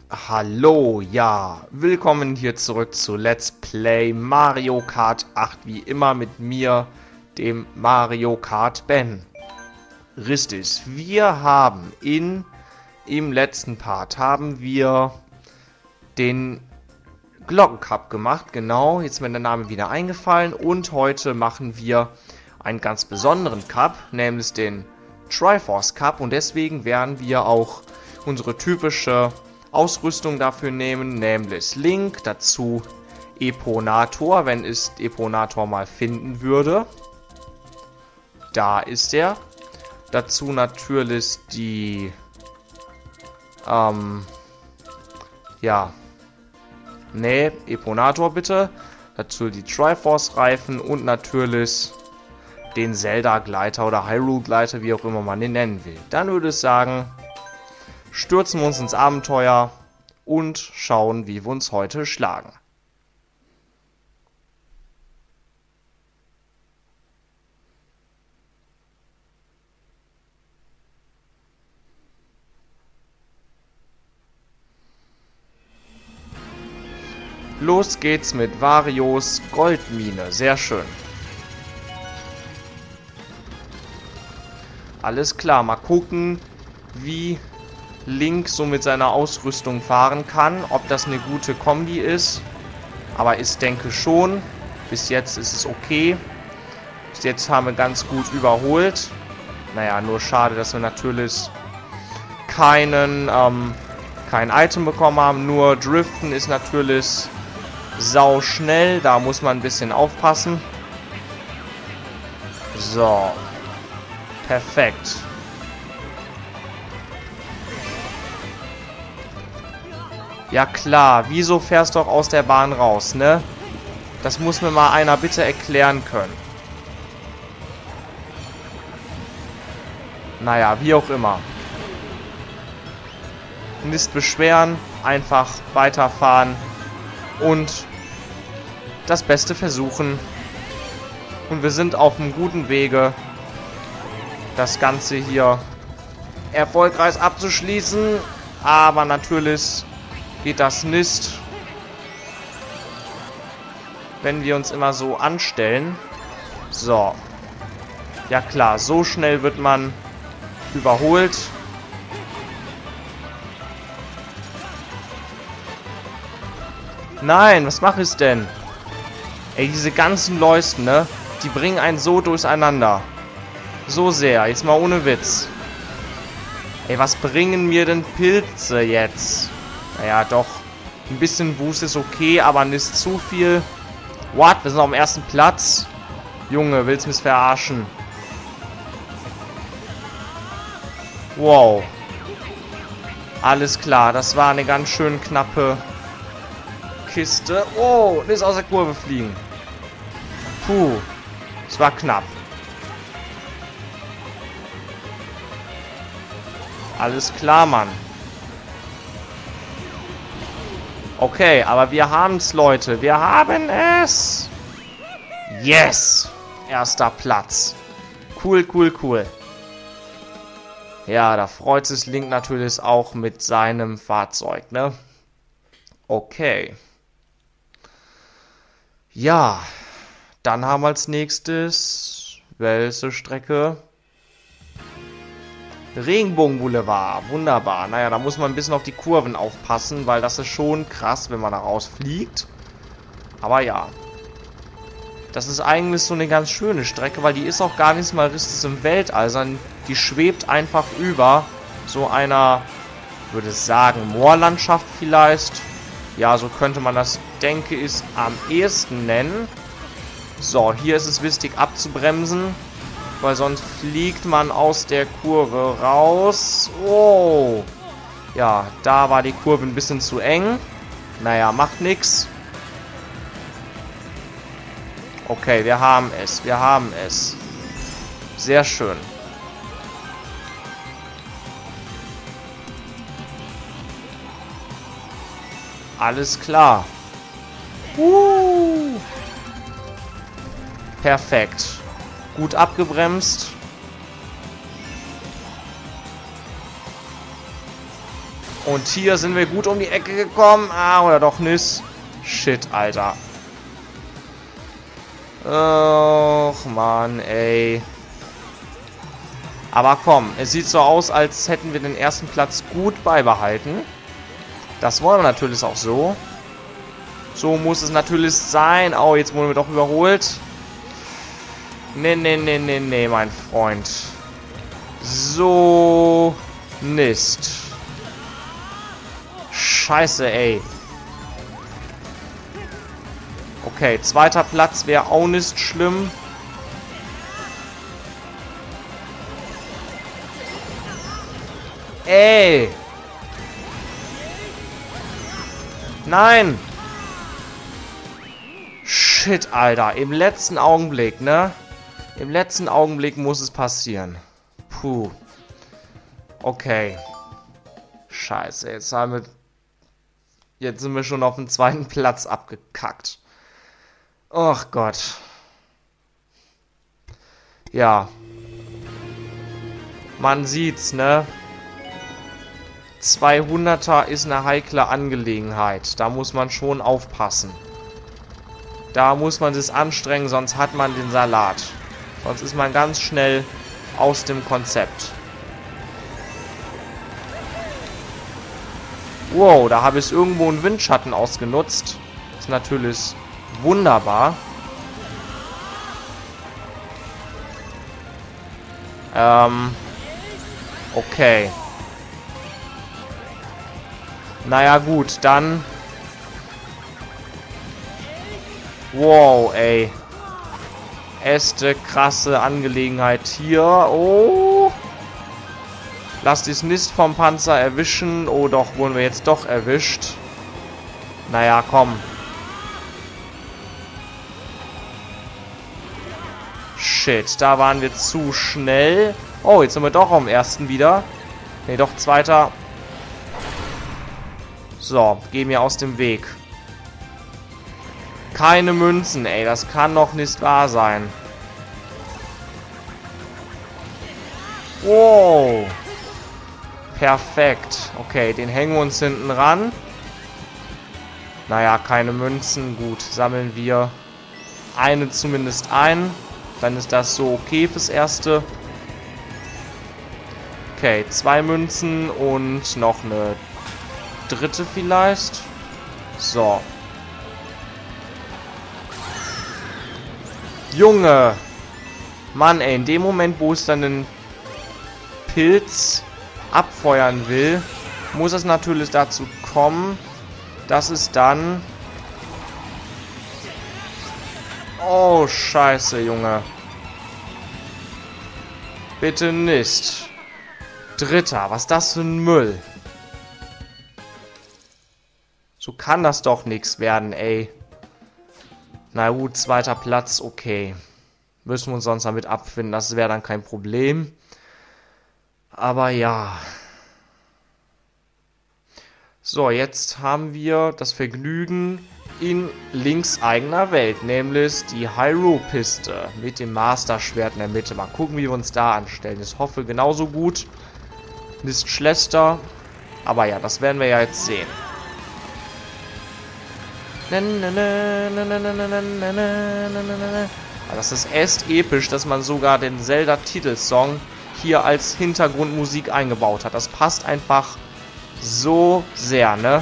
Hallo, ja, willkommen hier zurück zu Let's Play Mario Kart 8, wie immer mit mir, dem Mario Kart Ben. Richtig, wir haben im letzten Part den Glockencup gemacht, genau, jetzt ist mir der Name wieder eingefallen und heute machen wir einen ganz besonderen Cup, nämlich den Triforce Cup und deswegen werden wir auch unsere typische Ausrüstung dafür nehmen, nämlich Link, dazu Epona-Tor, wenn ich Epona-Tor mal finden würde. Da ist er. Dazu natürlich die, Epona-Tor bitte. Dazu die Triforce-Reifen und natürlich den Zelda-Gleiter oder Hyrule-Gleiter, wie auch immer man den nennen will. Dann würde ich sagen, stürzen wir uns ins Abenteuer und schauen, wie wir uns heute schlagen. Los geht's mit Varios Goldmine. Sehr schön. Alles klar, mal gucken, wie Link so mit seiner Ausrüstung fahren kann, ob das eine gute Kombi ist, aber ich denke schon. Bis jetzt ist es okay. Bis jetzt haben wir ganz gut überholt. Naja, nur schade, dass wir natürlich kein Item bekommen haben. Nur Driften ist natürlich sau schnell, da muss man ein bisschen aufpassen. So. Perfekt. Ja klar, wieso fährst du doch aus der Bahn raus, ne? Das muss mir mal einer bitte erklären können. Naja, wie auch immer. Nicht beschweren, einfach weiterfahren und das Beste versuchen. Und wir sind auf einem guten Wege, das Ganze hier erfolgreich abzuschließen. Aber natürlich geht das nicht, wenn wir uns immer so anstellen. So. Ja klar, so schnell wird man überholt. Nein, was mache ich denn? Ey, diese ganzen Leuchten, ne? Die bringen einen so durcheinander. So sehr, jetzt mal ohne Witz. Ey, was bringen mir denn Pilze jetzt? Naja, doch. Ein bisschen Boost ist okay, aber nicht zu viel. What? Wir sind auf dem ersten Platz. Junge, willst du mich verarschen? Wow. Alles klar, das war eine ganz schön knappe Kiste. Oh, nicht aus der Kurve fliegen. Puh. Es war knapp. Alles klar, Mann. Okay, aber wir haben es, Leute. Wir haben es. Yes. Erster Platz. Cool, cool, cool. Ja, da freut sich Link natürlich auch mit seinem Fahrzeug, ne? Okay. Ja. Dann haben wir als nächstes welche Strecke? Regenbogenboulevard, wunderbar. Naja, da muss man ein bisschen auf die Kurven aufpassen, weil das ist schon krass, wenn man da rausfliegt. Aber ja. Das ist eigentlich so eine ganz schöne Strecke, weil die ist auch gar nicht mal richtig im Weltall, sondern die schwebt einfach über so einer, würde ich sagen, Moorlandschaft vielleicht. Ja, so könnte man das, denke ich, am ehesten nennen. So, hier ist es wichtig abzubremsen, weil sonst fliegt man aus der Kurve raus. Oh. Ja, da war die Kurve ein bisschen zu eng. Naja, macht nichts. Okay, wir haben es. Wir haben es. Sehr schön. Alles klar. Perfekt. Gut abgebremst. Und hier sind wir gut um die Ecke gekommen. Ah, oder doch nicht. Shit, Alter. Och, Mann, ey. Aber komm, es sieht so aus, als hätten wir den ersten Platz gut beibehalten. Das wollen wir natürlich auch so. So muss es natürlich sein. Oh, jetzt wurden wir doch überholt. Nee, nee, nee, nee, nee, mein Freund. So nicht. Scheiße, ey. Okay, zweiter Platz wäre auch nicht schlimm. Ey. Nein. Shit, Alter. Im letzten Augenblick, ne? Im letzten Augenblick muss es passieren. Puh. Okay. Scheiße, jetzt sind wir schon auf den zweiten Platz abgekackt. Och Gott. Ja. Man sieht's, ne? 200er ist eine heikle Angelegenheit. Da muss man schon aufpassen. Da muss man sich anstrengen, sonst hat man den Salat. Sonst ist man ganz schnell aus dem Konzept. Wow, da habe ich irgendwo einen Windschatten ausgenutzt. Ist natürlich wunderbar. Okay. Naja, gut, dann... Wow, ey. Äste, krasse Angelegenheit hier. Oh. Lass dich nicht vom Panzer erwischen. Oh, doch, wurden wir jetzt doch erwischt. Naja, komm. Shit, da waren wir zu schnell. Oh, jetzt sind wir doch am ersten wieder. Ne, doch, zweiter. So, geh mir aus dem Weg. Keine Münzen, ey. Das kann doch nicht wahr sein. Wow. Perfekt. Okay, den hängen wir uns hinten ran. Naja, keine Münzen. Gut, sammeln wir eine zumindest ein. Dann ist das so okay fürs Erste. Okay, 2 Münzen und noch eine dritte vielleicht. So. Junge! Mann, ey, in dem Moment, wo es dann den Pilz abfeuern will, muss es natürlich dazu kommen, dass es dann... Oh, scheiße, Junge. Bitte nicht. Dritter, was ist das für ein Müll? So kann das doch nichts werden, ey. Na gut, zweiter Platz, okay. Müssen wir uns sonst damit abfinden, das wäre dann kein Problem. Aber ja. So, jetzt haben wir das Vergnügen in Links eigener Welt, nämlich die Hyrule-Piste mit dem Master-Schwert in der Mitte. Mal gucken, wie wir uns da anstellen. Ich hoffe genauso gut, nicht schlechter. Aber ja, das werden wir ja jetzt sehen. Das ist echt episch, dass man sogar den Zelda-Titelsong hier als Hintergrundmusik eingebaut hat. Das passt einfach so sehr, ne?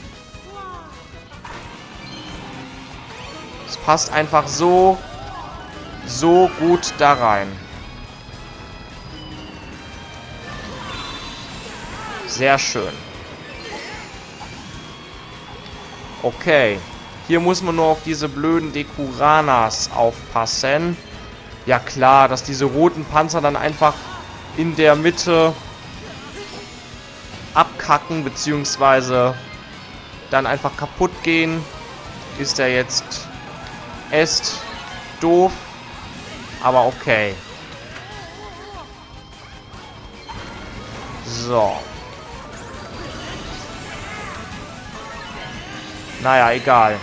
Es passt einfach so gut da rein. Sehr schön. Okay. Hier muss man nur auf diese blöden Dekuranas aufpassen. Ja klar, dass diese roten Panzer dann einfach in der Mitte abkacken, beziehungsweise dann einfach kaputt gehen. Ist der jetzt echt doof. Aber okay. So. Naja, egal.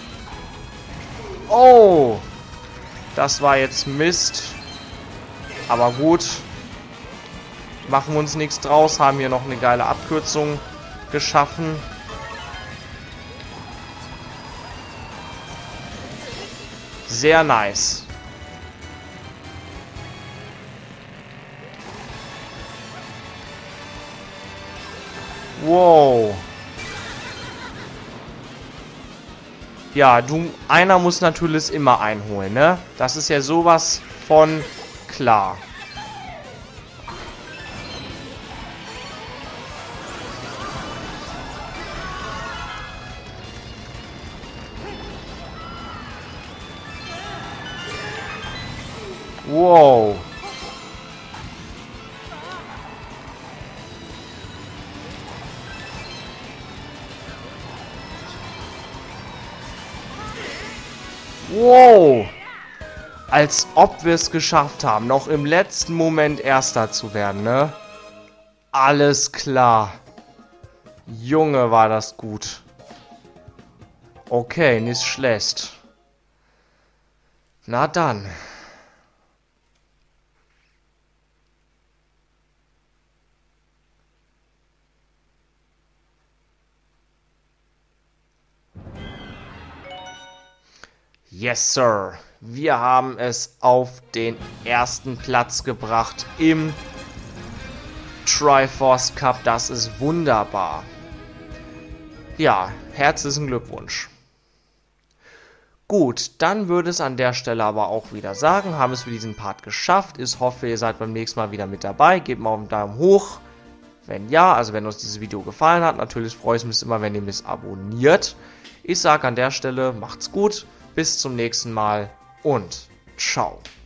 Oh! Das war jetzt Mist. Aber gut. Machen wir uns nichts draus. Haben hier noch eine geile Abkürzung geschaffen. Sehr nice. Wow. Ja, einer muss natürlich immer einholen, ne? Das ist ja sowas von klar. Wow. Wow. Als ob wir es geschafft haben, noch im letzten Moment Erster zu werden, ne? Alles klar. Junge, war das gut. Okay, nicht schlecht. Na dann. Yes, Sir. Wir haben es auf den ersten Platz gebracht im Triforce Cup. Das ist wunderbar. Ja, herzlichen Glückwunsch. Gut, dann würde es an der Stelle aber auch wieder sagen, haben es für diesen Part geschafft. Ich hoffe, ihr seid beim nächsten Mal wieder mit dabei. Gebt mal einen Daumen hoch. Wenn ja, also wenn uns dieses Video gefallen hat, natürlich freue ich mich immer, wenn ihr mich abonniert. Ich sage an der Stelle, macht's gut, bis zum nächsten Mal und ciao.